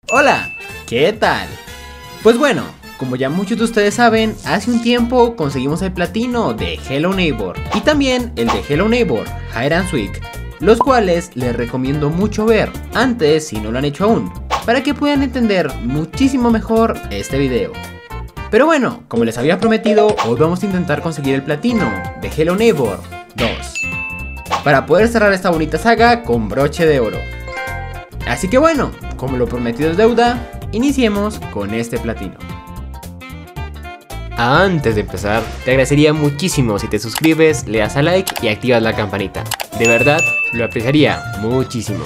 Hola, ¿qué tal? Pues bueno, como ya muchos de ustedes saben, hace un tiempo conseguimos el platino de Hello Neighbor y también el de Hello Neighbor Hide and Seek, los cuales les recomiendo mucho ver antes si no lo han hecho aún, para que puedan entender muchísimo mejor este video. Pero bueno, como les había prometido, hoy vamos a intentar conseguir el platino de Hello Neighbor 2, para poder cerrar esta bonita saga con broche de oro. Así que bueno, como lo prometido es deuda, iniciemos con este platino. Antes de empezar, te agradecería muchísimo si te suscribes, le das a like y activas la campanita. De verdad, lo apreciaría muchísimo.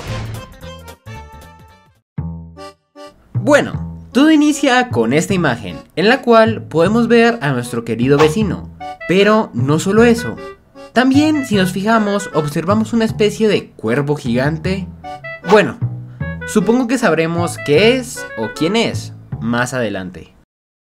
Bueno, todo inicia con esta imagen, en la cual podemos ver a nuestro querido vecino. Pero no solo eso, también si nos fijamos observamos una especie de cuervo gigante. Bueno, supongo que sabremos qué es o quién es más adelante.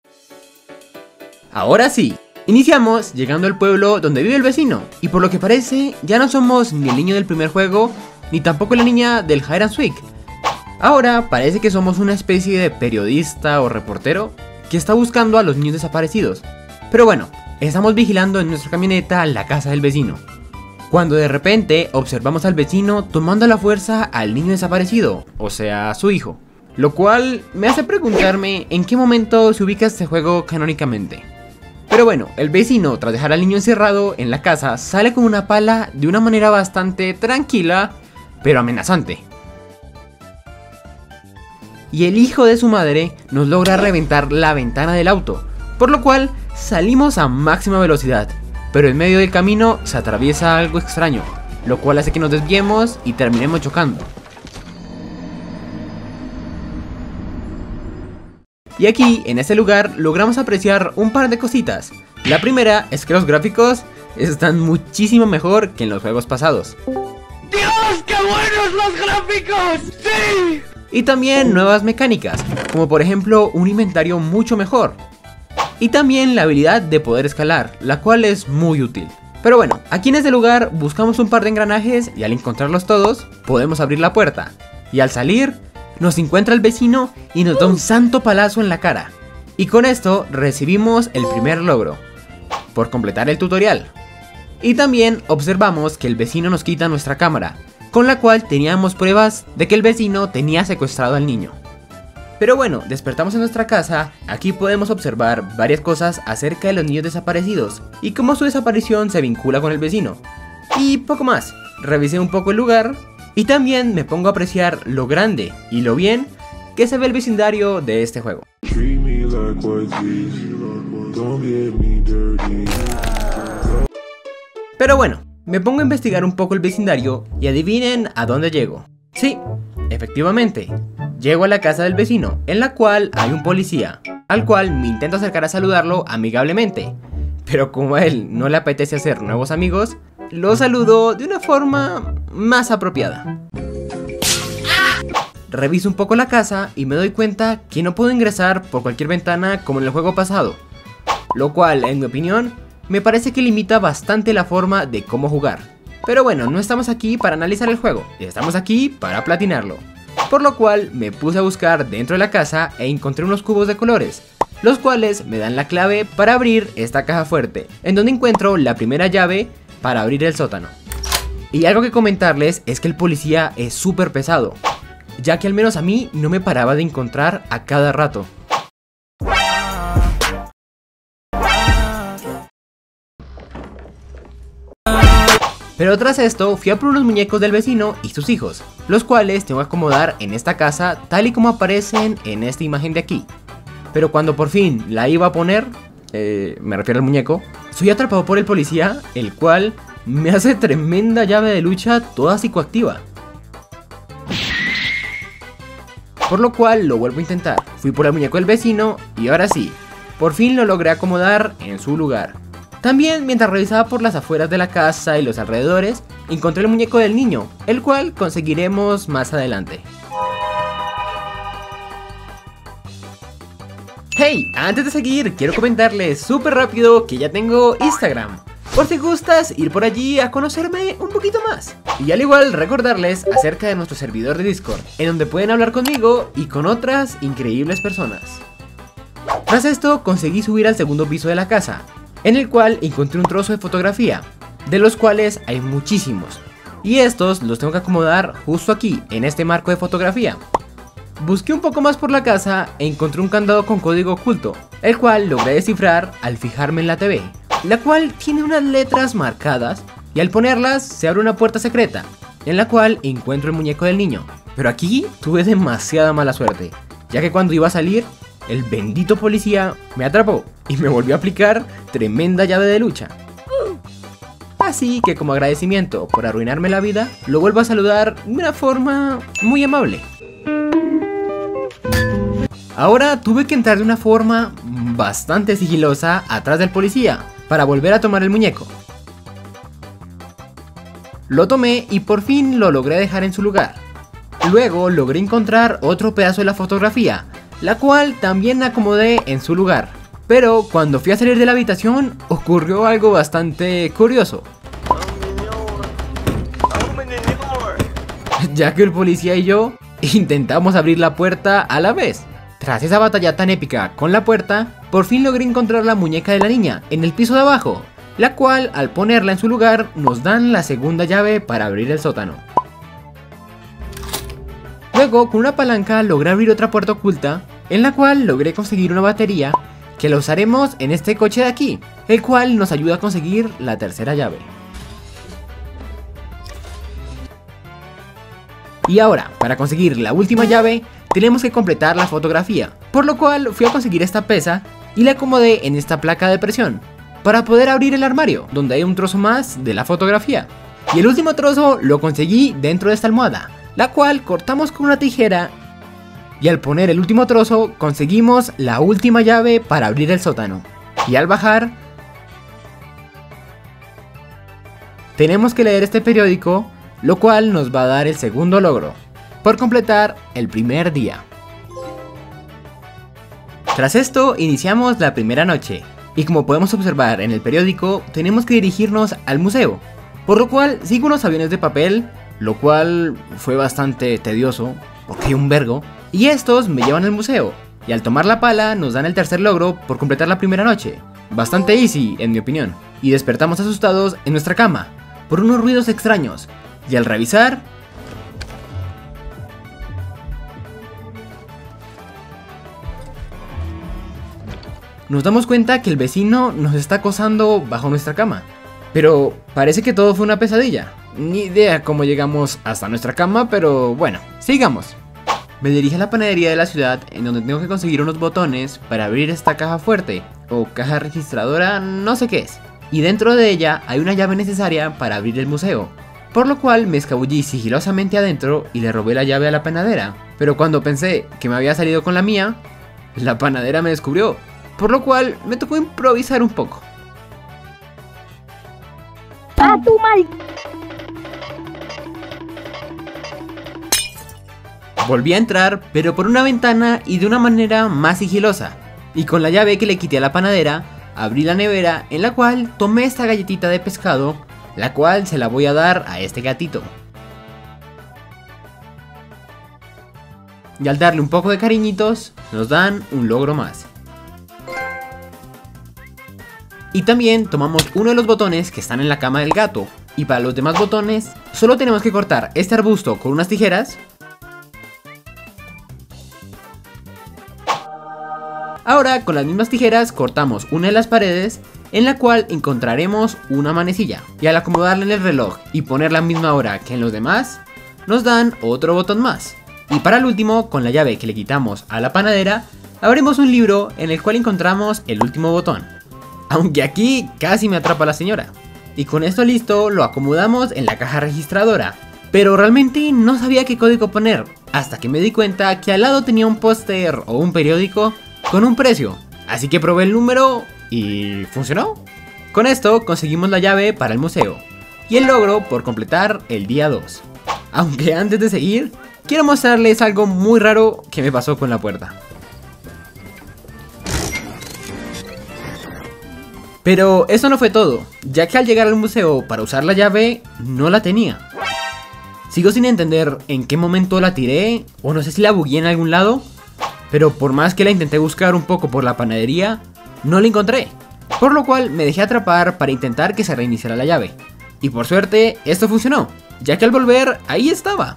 Ahora sí, iniciamos llegando al pueblo donde vive el vecino, y por lo que parece ya no somos ni el niño del primer juego, ni tampoco la niña del Hide and Seek. Ahora parece que somos una especie de periodista o reportero que está buscando a los niños desaparecidos. Pero bueno, estamos vigilando en nuestra camioneta la casa del vecino, cuando de repente observamos al vecino tomando a la fuerza al niño desaparecido, o sea, su hijo. Lo cual me hace preguntarme en qué momento se ubica este juego canónicamente. Pero bueno, el vecino, tras dejar al niño encerrado en la casa, sale con una pala de una manera bastante tranquila, pero amenazante. Y el hijo de su madre nos logra reventar la ventana del auto, por lo cual salimos a máxima velocidad. Pero en medio del camino se atraviesa algo extraño, lo cual hace que nos desviemos y terminemos chocando. Y aquí, en este lugar, logramos apreciar un par de cositas. La primera es que los gráficos están muchísimo mejor que en los juegos pasados. ¡Dios, qué buenos los gráficos! ¡Sí! Y también nuevas mecánicas, como por ejemplo un inventario mucho mejor. Y también la habilidad de poder escalar, la cual es muy útil. Pero bueno, aquí en este lugar buscamos un par de engranajes y al encontrarlos todos, podemos abrir la puerta. Y al salir, nos encuentra el vecino y nos da un santo palazo en la cara. Y con esto recibimos el primer logro, por completar el tutorial. Y también observamos que el vecino nos quita nuestra cámara, con la cual teníamos pruebas de que el vecino tenía secuestrado al niño. Pero bueno, despertamos en nuestra casa. Aquí podemos observar varias cosas acerca de los niños desaparecidos y cómo su desaparición se vincula con el vecino. Y poco más, revisé un poco el lugar y también me pongo a apreciar lo grande y lo bien que se ve el vecindario de este juego. Pero bueno, me pongo a investigar un poco el vecindario y adivinen a dónde llego. Sí, efectivamente, llego a la casa del vecino, en la cual hay un policía, al cual me intento acercar a saludarlo amigablemente. Pero como a él no le apetece hacer nuevos amigos, lo saludo de una forma más apropiada. Reviso un poco la casa y me doy cuenta que no puedo ingresar por cualquier ventana como en el juego pasado, lo cual, en mi opinión, me parece que limita bastante la forma de cómo jugar. Pero bueno, no estamos aquí para analizar el juego, estamos aquí para platinarlo. Por lo cual me puse a buscar dentro de la casa e encontré unos cubos de colores, los cuales me dan la clave para abrir esta caja fuerte, en donde encuentro la primera llave para abrir el sótano. Y algo que comentarles es que el policía es súper pesado, ya que al menos a mí no me paraba de encontrar a cada rato. Pero tras esto fui a por unos muñecos del vecino y sus hijos, los cuales tengo que acomodar en esta casa tal y como aparecen en esta imagen de aquí. Pero cuando por fin la iba a poner, me refiero al muñeco, soy atrapado por el policía, el cual me hace tremenda llave de lucha toda psicoactiva. Por lo cual lo vuelvo a intentar, fui por el muñeco del vecino y ahora sí, por fin lo logré acomodar en su lugar. También mientras revisaba por las afueras de la casa y los alrededores, encontré el muñeco del niño, el cual conseguiremos más adelante. Hey, antes de seguir, quiero comentarles súper rápido que ya tengo Instagram. por si gustas ir por allí a conocerme un poquito más. Y al igual recordarles acerca de nuestro servidor de Discord, en donde pueden hablar conmigo y con otras increíbles personas. Tras esto conseguí subir al segundo piso de la casa, en el cual encontré un trozo de fotografía, de los cuales hay muchísimos, y estos los tengo que acomodar justo aquí, en este marco de fotografía. Busqué un poco más por la casa e encontré un candado con código oculto, el cual logré descifrar al fijarme en la TV, la cual tiene unas letras marcadas y al ponerlas se abre una puerta secreta, en la cual encuentro el muñeco del niño. Pero aquí tuve demasiada mala suerte, ya que cuando iba a salir, el bendito policía me atrapó y me volvió a aplicar tremenda llave de lucha. Así que como agradecimiento por arruinarme la vida, lo vuelvo a saludar de una forma muy amable. Ahora tuve que entrar de una forma bastante sigilosa atrás del policía para volver a tomar el muñeco. Lo tomé y por fin lo logré dejar en su lugar. Luego logré encontrar otro pedazo de la fotografía, la cual también acomodé en su lugar. Pero cuando fui a salir de la habitación ocurrió algo bastante curioso, ya que el policía y yo intentamos abrir la puerta a la vez. Tras esa batalla tan épica con la puerta, por fin logré encontrar la muñeca de la niña en el piso de abajo, la cual al ponerla en su lugar nos dan la segunda llave para abrir el sótano. Luego con una palanca logré abrir otra puerta oculta, en la cual logré conseguir una batería que la usaremos en este coche de aquí, el cual nos ayuda a conseguir la tercera llave. Y ahora, para conseguir la última llave, tenemos que completar la fotografía, por lo cual fui a conseguir esta pesa y la acomodé en esta placa de presión, para poder abrir el armario, donde hay un trozo más de la fotografía. Y el último trozo lo conseguí dentro de esta almohada, la cual cortamos con una tijera, y al poner el último trozo conseguimos la última llave para abrir el sótano. Y al bajar, tenemos que leer este periódico, lo cual nos va a dar el segundo logro, por completar el primer día. Tras esto iniciamos la primera noche, y como podemos observar en el periódico, tenemos que dirigirnos al museo, por lo cual sigo unos aviones de papel, lo cual fue bastante tedioso, porque hay un vergo, y estos me llevan al museo, y al tomar la pala nos dan el tercer logro por completar la primera noche, bastante easy en mi opinión, y despertamos asustados en nuestra cama, por unos ruidos extraños, y al revisar, nos damos cuenta que el vecino nos está acosando bajo nuestra cama. Pero parece que todo fue una pesadilla. Ni idea cómo llegamos hasta nuestra cama, pero bueno, sigamos. Me dirigí a la panadería de la ciudad, en donde tengo que conseguir unos botones para abrir esta caja fuerte, o caja registradora, no sé qué es. Y dentro de ella hay una llave necesaria para abrir el museo, por lo cual me escabullí sigilosamente adentro y le robé la llave a la panadera. Pero cuando pensé que me había salido con la mía, la panadera me descubrió, por lo cual me tocó improvisar un poco. ¡A tu mal! Volví a entrar, pero por una ventana y de una manera más sigilosa, y con la llave que le quité a la panadera, abrí la nevera, en la cual tomé esta galletita de pescado, la cual se la voy a dar a este gatito. Y al darle un poco de cariñitos, nos dan un logro más. Y también tomamos uno de los botones que están en la cama del gato, y para los demás botones, solo tenemos que cortar este arbusto con unas tijeras. Ahora con las mismas tijeras cortamos una de las paredes, en la cual encontraremos una manecilla, y al acomodarla en el reloj y poner la misma hora que en los demás, nos dan otro botón más. Y para el último, con la llave que le quitamos a la panadera, abrimos un libro en el cual encontramos el último botón, aunque aquí casi me atrapa la señora. Y con esto listo, lo acomodamos en la caja registradora, pero realmente no sabía qué código poner, hasta que me di cuenta que al lado tenía un póster o un periódico con un precio, así que probé el número y funcionó. Con esto conseguimos la llave para el museo y el logro por completar el día 2. Aunque antes de seguir, quiero mostrarles algo muy raro que me pasó con la puerta. Pero eso no fue todo, ya que al llegar al museo para usar la llave, no la tenía. Sigo sin entender en qué momento la tiré, o no sé si la bugueé en algún lado, pero por más que la intenté buscar un poco por la panadería, no la encontré. Por lo cual me dejé atrapar para intentar que se reiniciara la llave. Y por suerte, esto funcionó, ya que al volver, ahí estaba.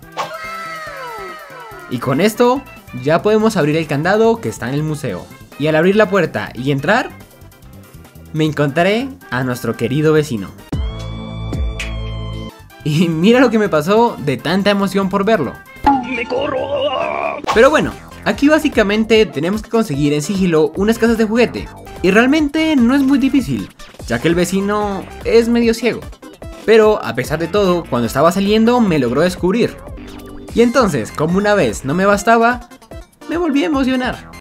Y con esto, ya podemos abrir el candado que está en el museo. Y al abrir la puerta y entrar, me encontré a nuestro querido vecino. Y mira lo que me pasó de tanta emoción por verlo. ¡Me corro! Pero bueno, aquí básicamente tenemos que conseguir en sigilo unas casas de juguete. Y realmente no es muy difícil, ya que el vecino es medio ciego. Pero a pesar de todo, cuando estaba saliendo me logró descubrir. Y entonces, como una vez no me bastaba, me volví a emocionar.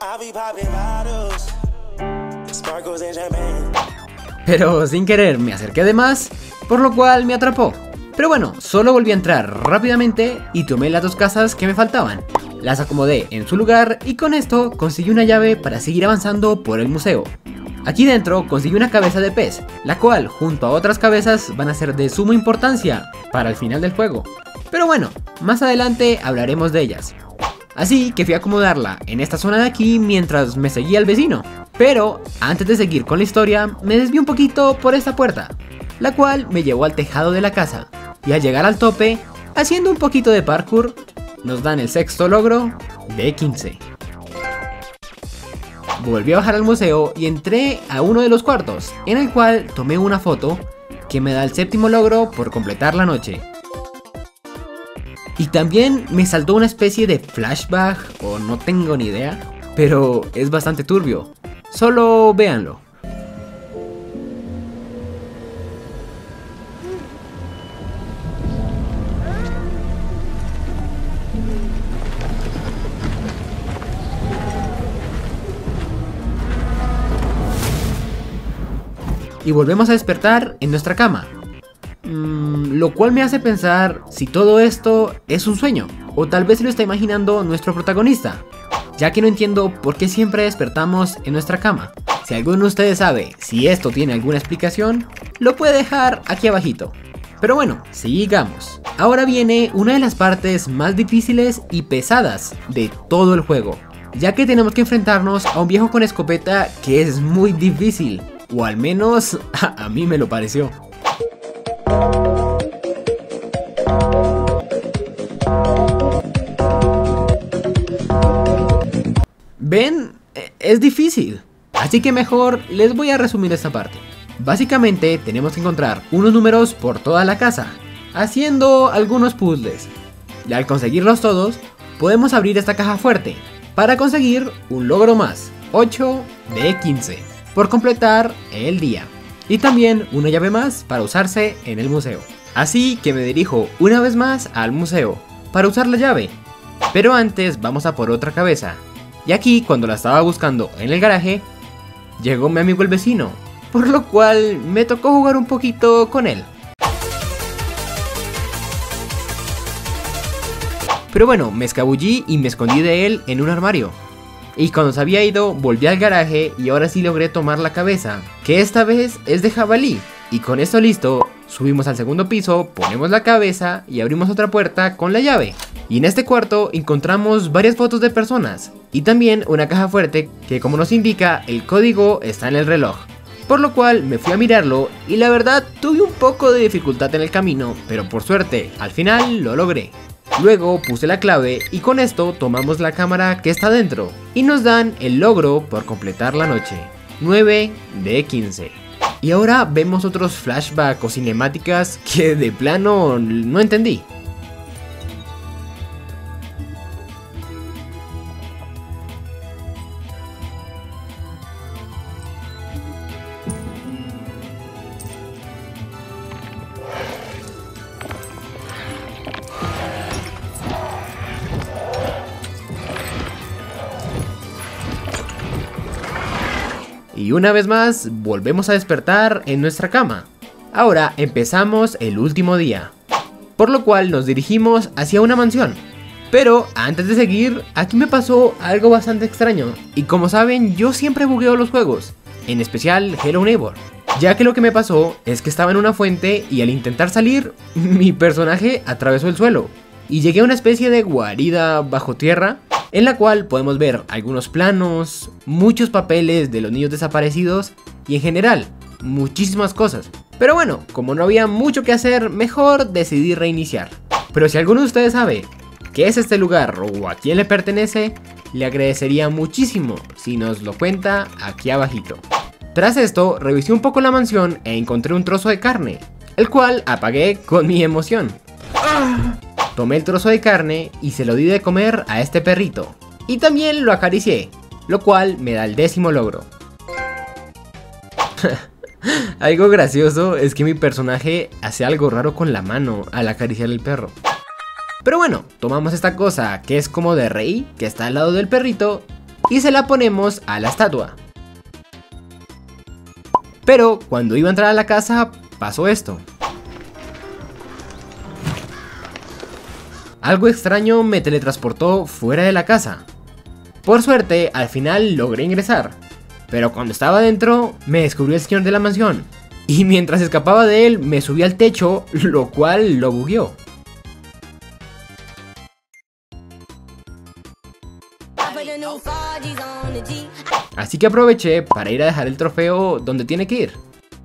Pero sin querer me acerqué de más, por lo cual me atrapó. Pero bueno, solo volví a entrar rápidamente y tomé las dos casas que me faltaban. Las acomodé en su lugar y con esto conseguí una llave para seguir avanzando por el museo. Aquí dentro conseguí una cabeza de pez, la cual junto a otras cabezas van a ser de suma importancia para el final del juego. Pero bueno, más adelante hablaremos de ellas. Así que fui a acomodarla en esta zona de aquí mientras me seguía el vecino. Pero antes de seguir con la historia, me desvié un poquito por esta puerta, la cual me llevó al tejado de la casa. Y al llegar al tope, haciendo un poquito de parkour, nos dan el sexto logro de 15. Volví a bajar al museo y entré a uno de los cuartos, en el cual tomé una foto que me da el séptimo logro por completar la noche. Y también me saltó una especie de flashback, o no tengo ni idea, pero es bastante turbio. Solo véanlo. Y volvemos a despertar en nuestra cama. Lo cual me hace pensar si todo esto es un sueño, o tal vez se lo está imaginando nuestro protagonista, ya que no entiendo por qué siempre despertamos en nuestra cama. Si alguno de ustedes sabe si esto tiene alguna explicación, lo puede dejar aquí abajito. Pero bueno, sigamos. Ahora viene una de las partes más difíciles y pesadas de todo el juego, ya que tenemos que enfrentarnos a un viejo con escopeta que es muy difícil, o al menos a mí me lo pareció. ¿Ven? Es difícil. Así que mejor les voy a resumir esta parte. Básicamente tenemos que encontrar unos números por toda la casa, haciendo algunos puzzles. Y al conseguirlos todos, podemos abrir esta caja fuerte, para conseguir un logro más, 8 de 15, por completar el día. Y también una llave más para usarse en el museo. Así que me dirijo una vez más al museo, para usar la llave. Pero antes vamos a por otra cabeza. Y aquí, cuando la estaba buscando en el garaje, llegó mi amigo el vecino, por lo cual me tocó jugar un poquito con él. Pero bueno, me escabullí y me escondí de él en un armario. Y cuando se había ido, volví al garaje y ahora sí logré tomar la cabeza, que esta vez es de jabalí. Y con esto listo, subimos al segundo piso, ponemos la cabeza y abrimos otra puerta con la llave. Y en este cuarto encontramos varias fotos de personas y también una caja fuerte que, como nos indica, el código está en el reloj. Por lo cual me fui a mirarlo y la verdad tuve un poco de dificultad en el camino, pero por suerte al final lo logré. Luego puse la clave y con esto tomamos la cámara que está dentro y nos dan el logro por completar la noche, 9 de 15. Y ahora vemos otros flashbacks o cinemáticas que de plano no entendí. Y una vez más, volvemos a despertar en nuestra cama. Ahora empezamos el último día, por lo cual nos dirigimos hacia una mansión. Pero antes de seguir, aquí me pasó algo bastante extraño. Y como saben, yo siempre bugueo los juegos. en especial Hello Neighbor, ya que lo que me pasó es que estaba en una fuente y al intentar salir, mi personaje atravesó el suelo y llegué a una especie de guarida bajo tierra en la cual podemos ver algunos planos, muchos papeles de los niños desaparecidos y en general muchísimas cosas. Pero bueno, como no había mucho que hacer, mejor decidí reiniciar. Pero si alguno de ustedes sabe qué es este lugar o a quién le pertenece, le agradecería muchísimo si nos lo cuenta aquí abajito. Tras esto, revisé un poco la mansión e encontré un trozo de carne, el cual apagué con mi emoción. Tomé el trozo de carne y se lo di de comer a este perrito. Y también lo acaricié, lo cual me da el 10º logro. Algo gracioso es que mi personaje hace algo raro con la mano al acariciar el perro. Pero bueno, tomamos esta cosa que es como de rey, que está al lado del perrito, y se la ponemos a la estatua. Pero cuando iba a entrar a la casa, pasó esto. Algo extraño me teletransportó fuera de la casa. Por suerte, al final logré ingresar. Pero cuando estaba dentro, me descubrió el señor de la mansión. Y mientras escapaba de él, me subí al techo, lo cual lo bugueó. Así que aproveché para ir a dejar el trofeo donde tiene que ir.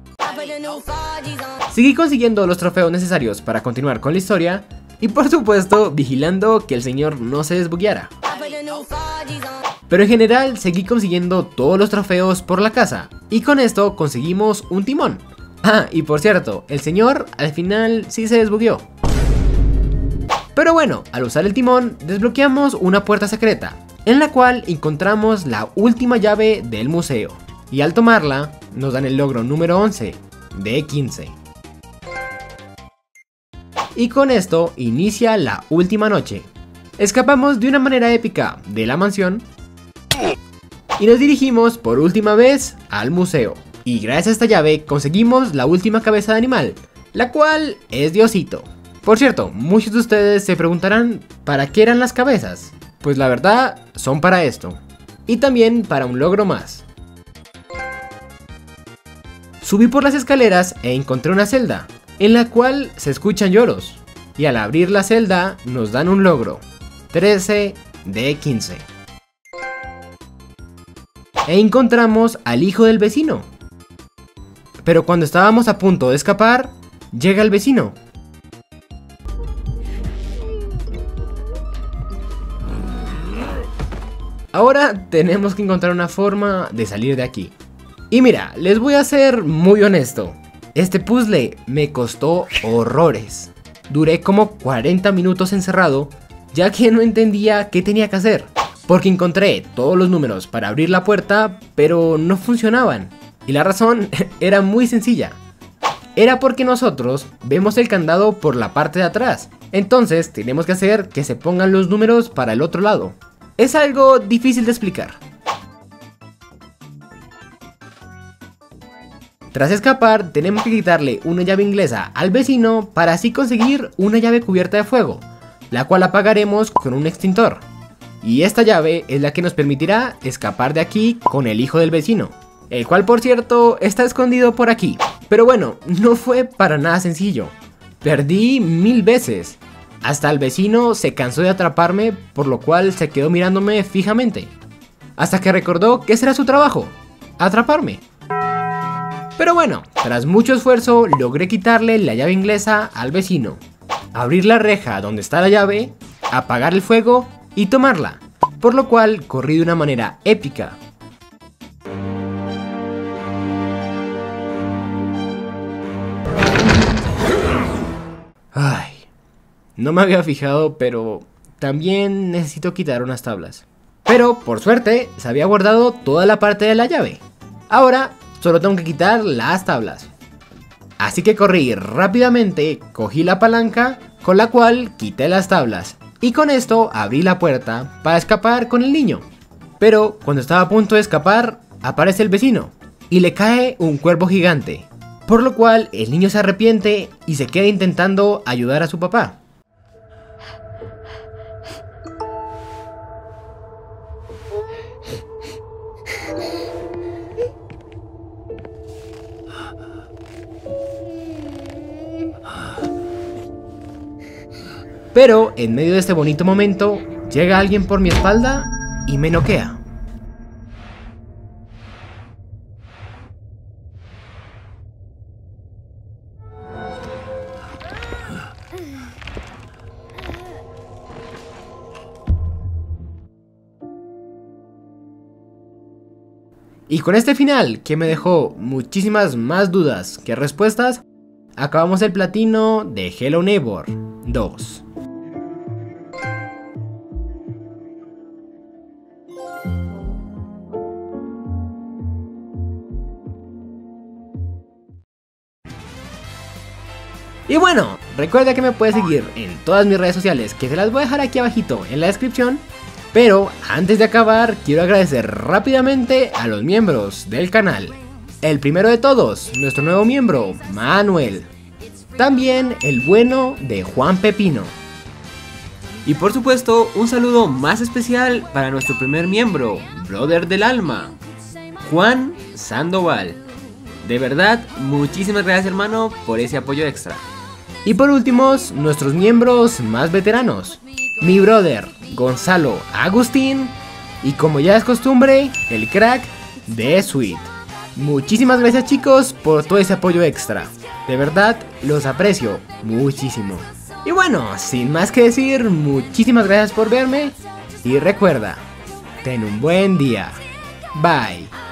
Seguí consiguiendo los trofeos necesarios para continuar con la historia. Y por supuesto, vigilando que el señor no se desbugueara. Pero en general, seguí consiguiendo todos los trofeos por la casa. Y con esto conseguimos un timón. Ah, y por cierto, el señor al final sí se desbugueó. Pero bueno, al usar el timón, desbloqueamos una puerta secreta, en la cual encontramos la última llave del museo. Y al tomarla, nos dan el logro número 11, de 15. Y con esto inicia la última noche. Escapamos de una manera épica de la mansión y nos dirigimos por última vez al museo. Y gracias a esta llave conseguimos la última cabeza de animal, la cual es Diosito. Por cierto, muchos de ustedes se preguntarán ¿para qué eran las cabezas? Pues la verdad, son para esto. Y también para un logro más. Subí por las escaleras e encontré una celda, en la cual se escuchan lloros. Y al abrir la celda nos dan un logro, 13 de 15. E encontramos al hijo del vecino. Pero cuando estábamos a punto de escapar, llega el vecino. Ahora tenemos que encontrar una forma de salir de aquí. Y mira, les voy a ser muy honesto. Este puzzle me costó horrores. Duré como 40 minutos encerrado, ya que no entendía qué tenía que hacer. Porque encontré todos los números para abrir la puerta, pero no funcionaban. Y la razón era muy sencilla. Era porque nosotros vemos el candado por la parte de atrás. Entonces tenemos que hacer que se pongan los números para el otro lado. Es algo difícil de explicar. Tras escapar, tenemos que quitarle una llave inglesa al vecino para así conseguir una llave cubierta de fuego, la cual apagaremos con un extintor. Y esta llave es la que nos permitirá escapar de aquí con el hijo del vecino, el cual por cierto está escondido por aquí. Pero bueno, no fue para nada sencillo. Perdí 1000 veces. Hasta el vecino se cansó de atraparme, por lo cual se quedó mirándome fijamente. Hasta que recordó que ese era su trabajo, atraparme. Pero bueno, tras mucho esfuerzo logré quitarle la llave inglesa al vecino, abrir la reja donde está la llave, apagar el fuego y tomarla, por lo cual corrí de una manera épica. Ay, no me había fijado, pero también necesito quitar unas tablas. Pero por suerte se había guardado toda la parte de la llave. Ahora solo tengo que quitar las tablas. Así que corrí rápidamente, cogí la palanca con la cual quité las tablas. Y con esto abrí la puerta para escapar con el niño. Pero cuando estaba a punto de escapar, aparece el vecino y le cae un cuervo gigante. Por lo cual el niño se arrepiente y se queda intentando ayudar a su papá. Pero en medio de este bonito momento, llega alguien por mi espalda y me noquea. Y con este final, que me dejó muchísimas más dudas que respuestas, acabamos el platino de Hello Neighbor 2. Y bueno, recuerda que me puedes seguir en todas mis redes sociales, que te las voy a dejar aquí abajito en la descripción. Pero antes de acabar, quiero agradecer rápidamente a los miembros del canal. El primero de todos, nuestro nuevo miembro, Manuel. También el bueno de Juan Pepino. Y por supuesto, un saludo más especial para nuestro primer miembro, brother del alma, Juan Sandoval. De verdad, muchísimas gracias, hermano, por ese apoyo extra. Y por último, nuestros miembros más veteranos. Mi brother, Gonzalo Agustín. Y como ya es costumbre, el crack de Sweet. Muchísimas gracias, chicos, por todo ese apoyo extra. De verdad, los aprecio muchísimo. Y bueno, sin más que decir, muchísimas gracias por verme. Y recuerda, ten un buen día. Bye.